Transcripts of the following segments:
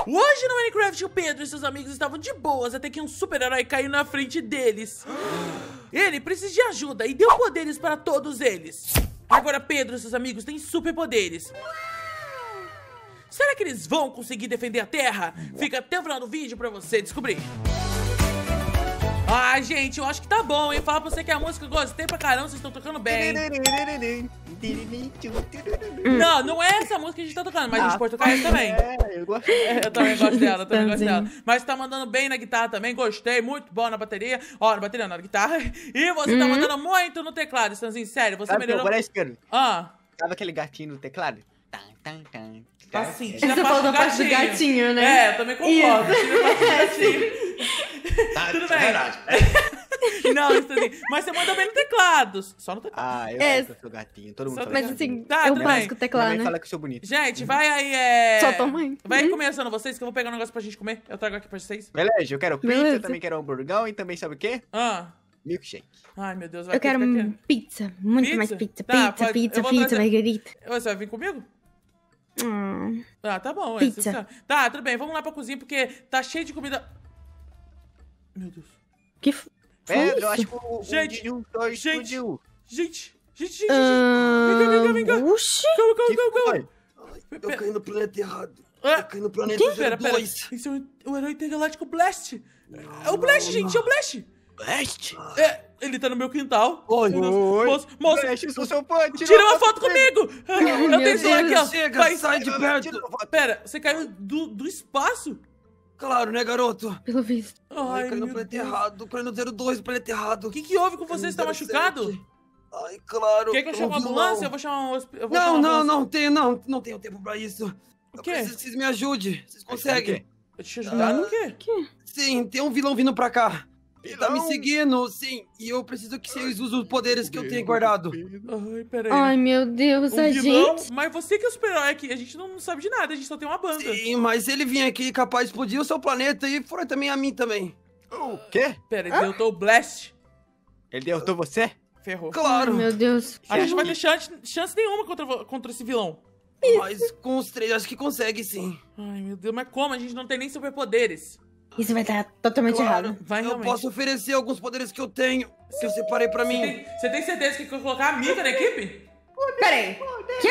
Hoje no Minecraft, o Pedro e seus amigos estavam de boas até que um super-herói caiu na frente deles. Ele precisa de ajuda e deu poderes para todos eles. Agora Pedro e seus amigos têm superpoderes. Será que eles vão conseguir defender a Terra? Fica até o final do vídeo pra você descobrir. Ah, gente, eu acho que tá bom, hein? Fala pra você que a música eu gostei pra caramba, vocês estão tocando bem. Não, não é essa música que a gente tá tocando, mas a gente pode tocar essa também. Eu gosto. Eu também gosto dela, eu também gosto dela. Mas tá mandando bem na guitarra também, gostei, muito bom na bateria. Ó, na bateria não, na guitarra. E você tá mandando muito no teclado, Stanzinho, sério, você melhorou. Agora é esquerdo. Ah, Sabe aquele gatinho no teclado? assim, Você falou a parte do gatinho, né? É, eu também concordo. Tira a parte do gatinho. Tudo bem. Não, Stanzinho, mas você manda bem no teclado. Só no teclado. Ah, eu sou gatinho, todo mundo Só fala. Mas assim, Tá, é o tudo básico bem. teclado, Minha mãe né? fala que eu sou bonito. Gente, vai aí, Só tua mãe. Vai começando vocês, que eu vou pegar um negócio pra gente comer. Eu trago aqui pra vocês. Beleza, eu quero pizza, Beleza. também quero hamburgão e também sabe o quê? Ah. Milkshake. Ai, meu Deus, vai Eu quero ficar aqui. pizza, muito Pizza? mais pizza. Tá, Pizza, pode- eu pizza, vou pizza, trazer- margarita. Você vai vir comigo? Hum. Ah, tá bom. Pizza. Tá, tudo bem. Vamos lá pra cozinha, porque tá cheio de comida. Meu Deus. Que foi Pedro, eu isso? acho que o Gente, disjuntor gente. explodiu. Gente. Vem cá. Vem cá. Oxi. Calma. Foi? Tô caindo no planeta errado. Ah, Tô caindo no planeta Pera. 02. Esse é o herói intergaláctico Blast. É o Blast, gente. É o Blast. Blast? É, ele tá no meu quintal. Oi. Meu Deus. Moço, Blast, eu sou seu fã, tira uma foto comigo. Eu meu tenho celular aqui, ó. Chega, Vai, sai de perto. Pera, você caiu do espaço? Claro, né, garoto? Pelo visto. Ai, Caí no meu planeta Deus. errado. Planeta 02, planeta errado. O que houve com você? Você tá machucado? Ai, claro. Quer que eu chame uma vi um ambulância? Eu vilão. vou chamar uma eu vou chamar Não, uma ambulância. não tenho tempo pra isso. O Eu quê? preciso que vocês me ajudem. Vocês conseguem? Eu te ajudar no quê? Sim, tem um vilão vindo pra cá. Ele tá me Vilão? seguindo, sim. E eu preciso que vocês usem os poderes que eu tenho guardado. Ai, peraí. Ai, meu Deus, Um a vilão? gente... Mas você que é o super-herói aqui, a gente não sabe de nada, a gente só tem uma banda. Sim, mas ele vinha aqui capaz de explodir o seu planeta e foi também a mim também. O quê? Pera, ele derrotou o Blast. Ele derrotou você? Ferrou. Ai, Claro, meu Deus. A gente não vai ter chance nenhuma contra esse vilão. mas com os três acho que consegue sim. Ai, meu Deus, mas como? A gente não tem nem superpoderes. Isso vai dar totalmente errado. Vai eu realmente. posso oferecer alguns poderes que eu tenho, que eu separei pra mim. Você tem certeza que quer colocar a Mika na equipe? Peraí. Quê?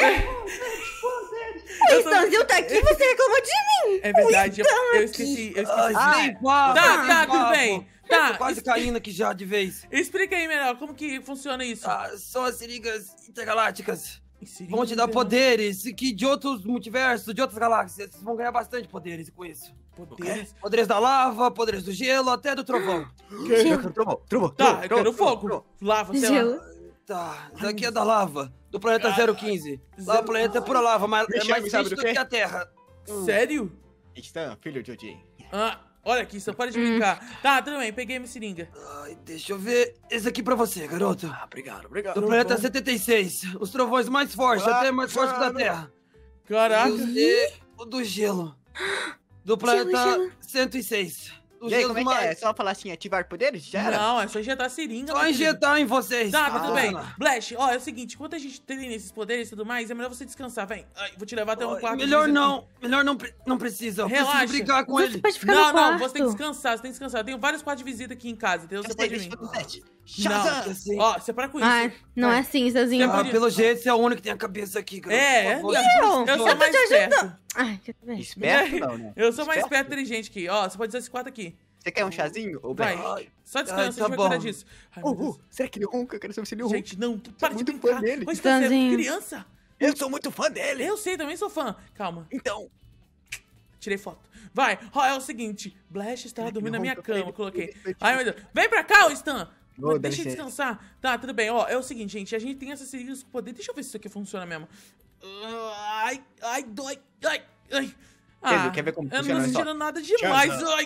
O Stanzinho tá aqui e você reclamou de mim. É verdade, eu esqueci. Ai, sem papo, Tá, sem tudo papo. bem. Eu Tá, tô quase caindo aqui já de vez. explica aí melhor, como que funciona isso? São as seringas intergalácticas. Seringa Vão te dar intergaláctica. poderes que de outros multiversos, de outras galáxias. Vocês vão ganhar bastante poderes com isso. Poderes? Poderes da lava, poderes do gelo, até do trovão. Trovou. Tá, eu quero fogo. Lava, sei lá. Gelo. Tá, isso aqui é da lava, do planeta 015. Lá o planeta é pura lava, mas Me é chame, mais sabe quente do do quê? que a Terra. Sério? Stan, filho de Odin. Ah, olha aqui, só pode brincar. Tá, tudo bem, peguei minha seringa. Ai, deixa eu ver. Esse aqui pra você, garoto. Obrigado. Do planeta 76. Os trovões mais fortes, até mais fortes que da Terra. Caraca. E o do gelo. Do planeta gelo. 106. Do E aí, gelo como é que é? É mais. só falar assim, ativar poderes? Já era? Não, é só injetar a seringa. Só meu querido. injetar em vocês. Tá, Vai tudo bem. funcionar. Blash, ó, é o seguinte, enquanto a gente treina esses poderes e tudo mais, é melhor você descansar, vem. Ai, vou te levar até um Ai, quarto. de melhor visita. não. Melhor não, não precisa. Eu Relaxa. preciso brigar com Você ele. pode ficar Não, no quarto. não, você tem que descansar, você tem que descansar. Eu tenho vários quartos de visita aqui em casa, entendeu? Você pode vir. Shazam! Assim. Ó, você para com isso. Ah, não é assim, Stanzinho. Você Ah, pelo jeito, você é o único que tem a cabeça aqui, garoto. É, Por favor. eu sou mais esperto. Ai, quer ver? Esperto não, né? Eu sou mais Esperto? esperto e inteligente aqui. Ó, você pode usar esse quarto aqui. Você quer um chazinho? Ou Vai. Black? Só descansa, Ai, a gente tá vai bom. cuidar disso. Ai, meu Deus. Será que ele ronca? Eu quero saber se ele ronca. Gente, não, para de muito brincar. fã dele. Mas você é Stanzinho. criança. Eu sou muito fã dele. Eu sei, também sou fã. Calma, Então, tirei foto. Vai, ó, é o seguinte. Blash estava Ele dormindo na minha ronca, cama, ele- coloquei. ele- Ai, meu Deus. Vem pra cá, ô Stan. Ô, dá Deixa eu licença. descansar. Tá, tudo bem. Ó, é o seguinte, gente. A gente tem essas seringas com poder. Deixa eu ver se isso aqui funciona mesmo. Ai, dói. Ai. Pedro, quer ver como eu funciona? não Olha tô só. sentindo nada demais. Ai.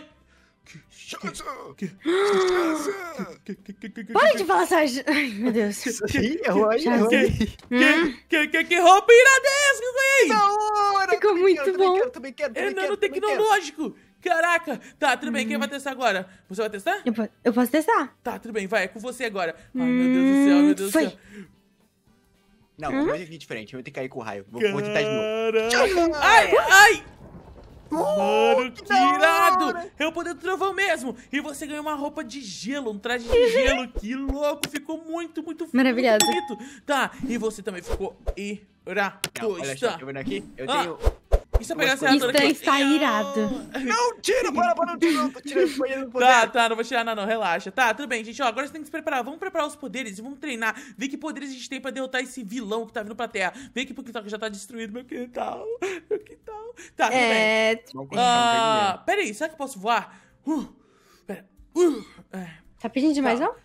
Para de falar, Sérgio. Ai, meu Deus. Ih, errou aí, errou aí. Que roupa iradesca que eu ganhei! Da hora! Ficou também muito quero, bom. Também quero, É também quero, também quero. nanotecnológico! Caraca! Tá, tudo bem, quem vai testar agora? Você vai testar? Eu posso testar. Tá, tudo bem, vai, é com você agora. Ai, meu Deus do céu, meu Deus do Foi. céu. Não, mas é diferente. Eu vou ter que cair com o raio. Vou tentar de novo. Caraca. Ai! Mano Que irado! É o poder do trovão mesmo. E você ganhou uma roupa de gelo, um traje de gelo. Que louco, ficou muito Maravilhoso. bonito. Tá, e você também ficou irado. Olha só, Está. eu vendo aqui. Eu Ah. tenho... E se eu pegar essa armadura Stan aqui? está irado. Não, tira, para, não tira. Eu tô tirando o banheiro do poder. Tá, não vou tirar não, relaxa. Tá, tudo bem, gente, ó, agora você tem que se preparar. Vamos preparar os poderes e vamos treinar. Ver que poderes a gente tem pra derrotar esse vilão que tá vindo pra terra. Vê que o quintal que já tá destruído, meu quintal. Tá, tudo bem. Vamos começar Peraí, será que eu posso voar? Pera. Tá pedindo demais, não?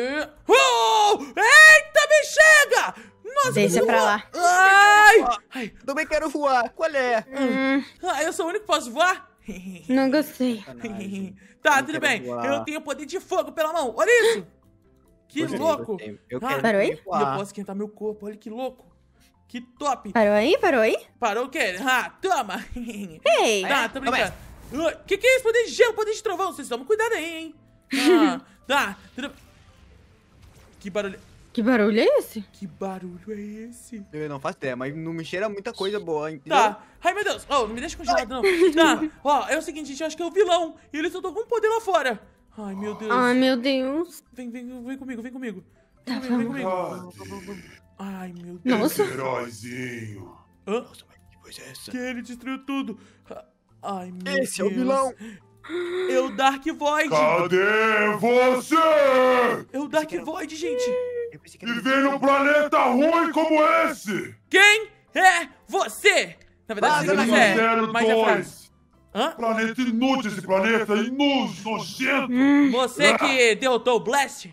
Eita, bexiga! Nossa, Deixa que pra voa- lá. Ai! Também quero voar. Qual é? Eu sou o único que posso voar? Não gostei. Tá, Eu tudo quero bem. voar. Eu tenho poder de fogo pela mão. Olha isso! Que Gostei, louco! gostei. Eu Ah, quero parou aí? E eu voar. posso esquentar meu corpo, olha que louco. Que top. Parou aí? Parou aí? Parou o quê? Toma. Ei! Tá, tô brincando. Que é isso? Poder de gelo, poder de trovão. Vocês tomam cuidado aí, hein? Tá, tudo... Que barulho... Que barulho é esse? Que barulho é esse? Eu não faço ideia, mas não me cheira muita coisa boa, entendeu? Tá. Ai, meu Deus. Oh, não me deixa congelado, não. Tá. Ó, é o seguinte, gente. Eu acho que é o vilão. E ele soltou algum poder lá fora. Ai, meu Deus. Ai, meu Deus. Vem comigo, vem comigo. Tá, Vem comigo. Cadê Ai, meu Deus. Nossa. esse heróizinho? Hã? Nossa, mas que coisa é essa? Que ele destruiu tudo. Ai, meu Deus. Esse é o vilão. É o Dark Void. Cadê você? É o Dark Void, gente. Eu pensei que E vem num planeta ruim como esse? Quem é você? Na verdade, Vaza você daqui. é. Mas é frase. 02. Hã? Planeta inútil esse planeta, inútil, nojento. Você que derrotou o Blast?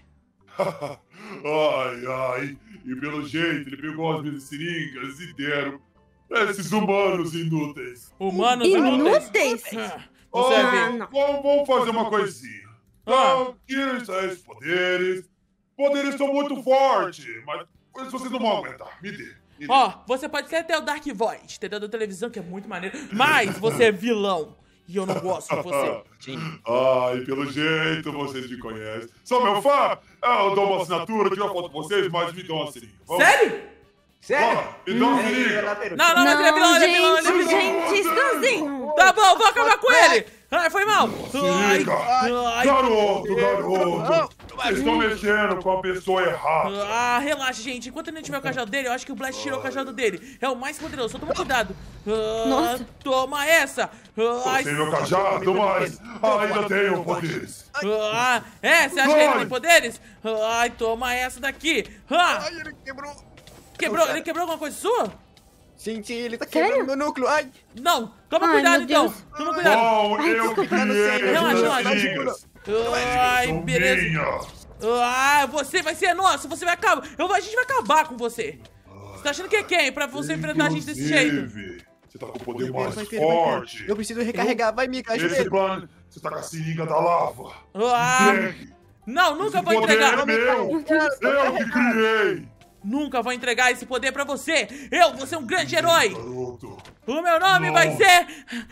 Ai, e pelo jeito ele pegou as minhas seringas e deram pra esses humanos inúteis. Humanos inúteis. Inúteis? Você Ah, vê. não. Vamos fazer uma coisinha. Então, tira esses poderes. Poderes são muito fortes, mas vocês não vão aguentar. Me dê. Ó, você pode ser até o Dark Void, entendeu? Da televisão, que é muito maneiro. Mas você é vilão. E eu não gosto de você. Ai, pelo jeito vocês me conhecem. São meu fã? Eu dou uma assinatura, tiro a foto com vocês, mas me dão uma seringa. Vamos? Sério? Sério? Me dá uma seringa. Não, ele é vilão, ele é vilão, ele é vilão. gente, Stanzinho. Tá bom, vou acabar com ele. Ai, foi mal. Ai, Seringa. ai. Garoto. Vocês estão mexendo com a pessoa errada. Ah, relaxa, gente. Enquanto ele não tiver o cajado dele, eu acho que o Blast tirou o cajado dele. É o mais poderoso, só toma cuidado. Nossa. Toma essa. Ai, Sem meu cajado, mas ainda tenho poderes. você acha que ele tem poderes? Ai, toma essa daqui. Ai, ele quebrou. Ele quebrou alguma coisa sua? Sim, ele tá Sério? quebrando meu núcleo. Ai, Não, toma Ai, cuidado meu então. Deus. Toma cuidado. Bom, Ai, eu desculpa, criei Relaxa, as seringas. Ai, São beleza. minhas. Você vai ser nosso, você vai acabar. A gente vai acabar com você. Você tá achando que é quem? Pra você enfrentar a gente desse jeito? Inclusive, você tá com o poder mais vai ter. forte. Eu preciso recarregar. Vai, Mika, ajuda Esse ele. plano, você tá com a seringa da lava. Não, nunca Esse vou poder entregar. é meu. Eu que criei. Nunca vou entregar esse poder pra você. Eu vou ser um grande herói. Garoto. O meu nome Não. vai ser...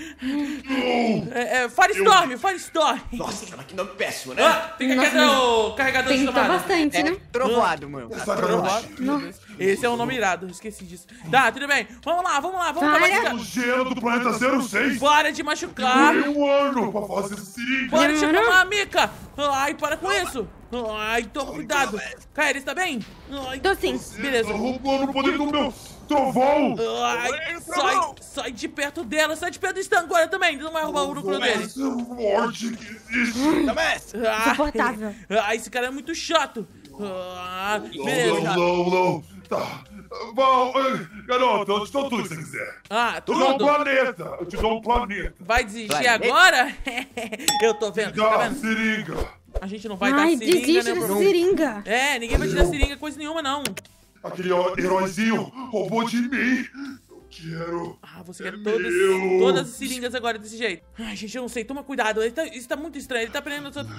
Não. Firestorm. Nossa, mas que nome péssimo, né? Tem que Nossa, carregar o carregador de Tem que tá tomada. bastante, né? Trovoado, mano. Sacanagem. Esse é um nome irado, eu esqueci disso. Tá, tudo bem. Vamos lá, vamos acabar Para. esse cara. O gelo do planeta 06. Para de machucar. Demorei um ano pra fazer essa seringa. Para de Demorou? chamar a Mika. Ai, para com isso. Ai, toma cuidado. Kairi, está bem? Ai, Tô sim. beleza. Tá roubando o poder do meu trovão. Ai, sai de perto dela. Sai de perto do Stan agora também. Não vai roubar o núcleo dele. Essa morte que existe. Ah, Insuportável. esse cara é muito chato. Beleza. Não. Tá. Bom, garoto, eu te dou tudo que você quiser. Eu te dou um Tudo. planeta. Eu te dou um planeta. Vai desistir Planeta? agora? Eu tô vendo, tá Dá a vendo? seringa. A gente não vai Ai, dar seringa, desiste né, dessa bro? seringa. É, ninguém vai te dar seringa, coisa nenhuma, não. Aquele heróizinho roubou de mim. Eu quero. Você quer meu. todas as seringas agora desse jeito. Ai, gente, eu não sei, toma cuidado. Isso tá muito estranho, ele tá prendendo sua...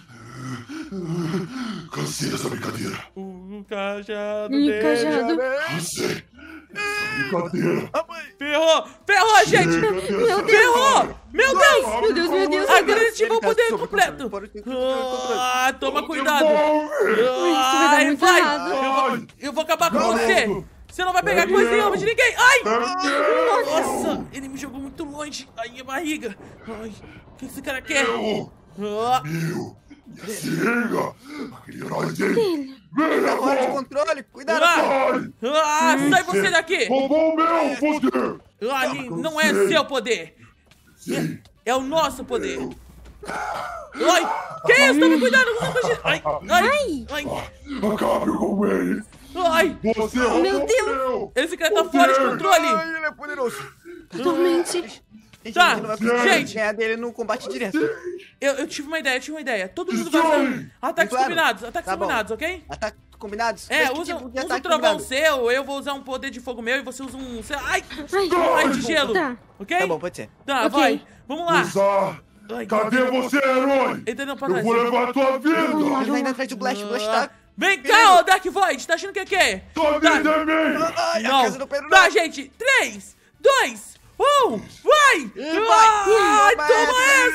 Cansei dessa brincadeira. O cajado Ih, dele. cajado. Cansei. Essa brincadeira. Ferrou, gente. Meu Deus. Ferrou. Meu Deus. Meu Deus. Agora ele ativou o Ele tá poder sob completo. controle. Toma cuidado. Isso vai dar muito vai. errado. Eu vou acabar com você. Você não vai pegar coisa nenhuma de ninguém. Ai. Nossa, ele me jogou muito muito longe. Ai, minha barriga. Ai, o que esse cara quer? Ah, Meu, minha seringa. Aquele herói dele. Tá fora de controle, cuidado. sai você daqui. Roubou o meu poder. Não é seu poder. Sim. É o nosso poder. Ai, que isso? Tome cuidado. Ai. Acabe com ele. Ai, Você roubou Meu o Deus. meu. esse cara tá fora de controle. Ai, ele é poderoso. Totalmente. Tá, A gente não vai conseguir gente. ganhar dele no combate direto. Eu tive uma ideia. Todo mundo Destrói. vai usar ataques Claro. combinados, Tá bom. ok? Ataques combinados? É, Mas que usa tipo de um ataque trovão combinado? seu, eu vou usar um poder de fogo meu e você usa um... Ai, Ai, de gelo, Tá. ok? Tá bom, pode ser. Tá, Ok. vai, vamos lá. Usar. Ai, Cadê você, herói? Ele tá indo pra Eu trás. vou levar a tua vida. Ele vai indo atrás do Blast. O Blast tá... Vem cá, ô Dark Void, tá achando que é quê? Tua vida é minha. Ai, a Não, casa do Pedro tá, não. gente, 3, 2, 1, vai! Ai, vai, toma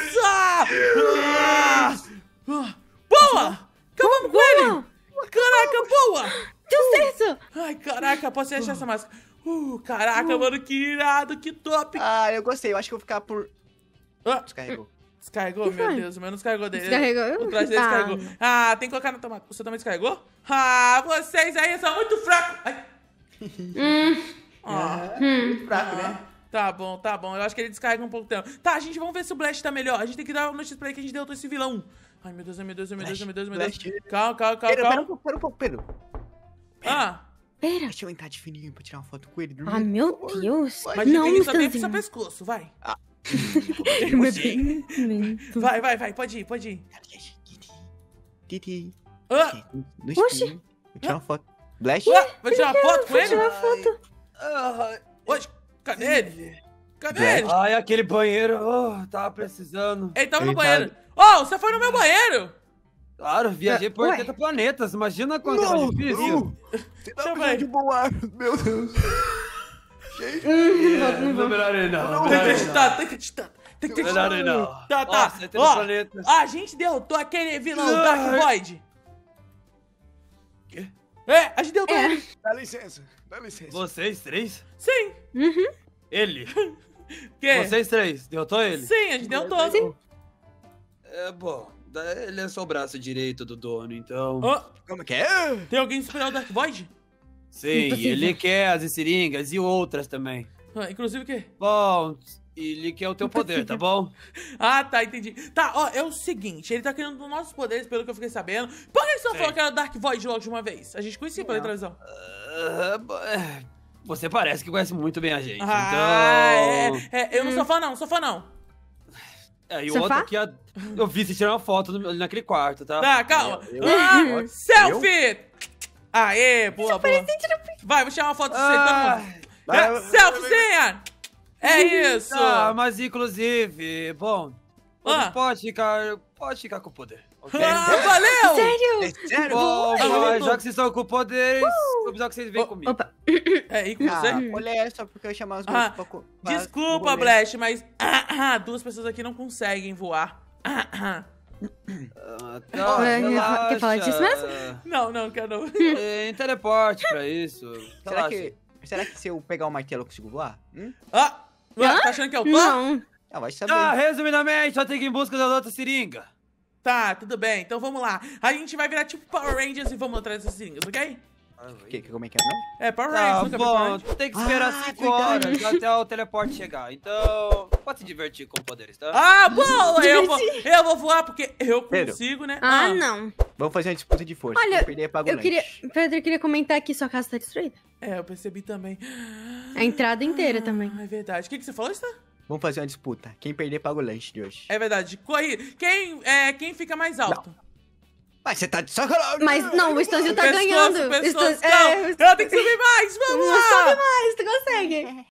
vai. essa! Boa! Acabamos com ele! Caraca, boa! Deu certo. Ai, caraca, posso achar essa máscara. Caraca, mano, que irado, que top! Ah, eu gostei. Eu acho que eu vou ficar por... Ah, Descarregou. descarregou, Que meu foi? Deus, o meu não descarregou dele. Descarregou? O traje dele Ah. descarregou. Tem que colocar na tomada. Você também descarregou? Vocês aí são muito fracos. Ai. Muito fraco, né? Tá bom. Eu acho que ele descarrega um pouco tempo. Tá, gente, vamos ver se o Blast tá melhor. A gente tem que dar uma notícia pra ele que a gente derrotou esse vilão. Ai, meu Deus. Blast. Calma. Pera um pouco, Pedro. Ah, Pera. Deixa eu entrar de fininho pra tirar uma foto com ele. Ah, meu Deus. mas Não, ele só tem pro seu Stanzinho. pescoço, vai. Mas bem lento. Vai, pode ir. Titi. Ah, No Oxi. espinho. Vou tirar uma foto. Blast? vai tirar uma foto com ele? Tirar foto. Oxe, cadê ele? Ai, aquele banheiro. Tava precisando. Ele tava no Ele banheiro. Você foi no meu banheiro? Claro, viajei por Ué. 80 planetas. Imagina quanto é difícil. Você tá Deixa eu ver. precisando de bom ar. Meu Deus. Gente. Não, melhor ele não. Tem que acreditar. Tem que acreditar. Melhor ele não. Tá. Nossa, 80 Ó, planetas. a gente derrotou aquele vilão, Dark Void. Quê? A gente derrotou ele. Dá licença. Vocês três? Sim. Ele. Que? Vocês três. Derrotou ele? Sim, a gente derrotou. Sim. É bom. Ele é só o braço direito do dono, então. Como que é? Tem alguém superar o Dark Void? Sim, Impossível. ele quer as seringas e outras também. Inclusive o quê? Bom, ele quer o teu poder, tá bom? Tá, entendi. Tá, é o seguinte, ele tá querendo os nossos poderes, pelo que eu fiquei sabendo. Por que você não Sim. falou que era o Dark Void logo de uma vez? A gente conhecia pela televisão. Você parece que conhece muito bem a gente, então... Eu não sou fã não. E o Sofá? outro aqui, eu vi você tirar uma foto ali naquele quarto, tá? Tá, calma. Eu? Selfie! Aê, boa. Vai, vou tirar uma foto de você, todo mundo. Vai. Selfiezinha! É isso! Mas inclusive, bom, você pode ficar com o poder, ok? Valeu! Sério? Sério? Bom, Ah, mas já que vocês estão com poderes, vou precisar que vocês venham comigo. Opa. E com você? Olha só porque eu chamar os Ah, grupos Desculpa, pra Blast, mas duas pessoas aqui não conseguem voar. Quer falar disso mesmo? Não, quero não. Tem teleporte pra isso. Será que se eu pegar o martelo eu consigo voar? Tá achando que eu tô? Não. Vai saber. Resumidamente, só tem que ir em busca das outras seringas. Tá, tudo bem. Então vamos lá. A gente vai virar tipo Power Rangers e vamos atrás dessas seringas, ok? Como é que é, não? Power Rangers, nunca vi Power Bom, Rangers. tem que esperar 5 horas até o teleporte chegar. Então, pode se divertir com poderes, tá? Bom, eu vou voar porque eu consigo, né? Não. Vamos fazer uma disputa de força. Olha, Quem perder, paga o eu queria... lanche. Pedro, eu queria comentar que sua casa tá destruída. Eu percebi também. A entrada inteira também. É verdade. O que você falou, Stan? Vamos fazer uma disputa. Quem perder, paga o lanche de hoje. É verdade. Corrida. Quem fica mais alto? Mas você tá de sacanagem! Mas não, o Stanzinho tá Pescoço, ganhando. pescoço. Stan- Não, o eu tenho que subir mais. Vamos Não lá. sobe mais, tu consegue.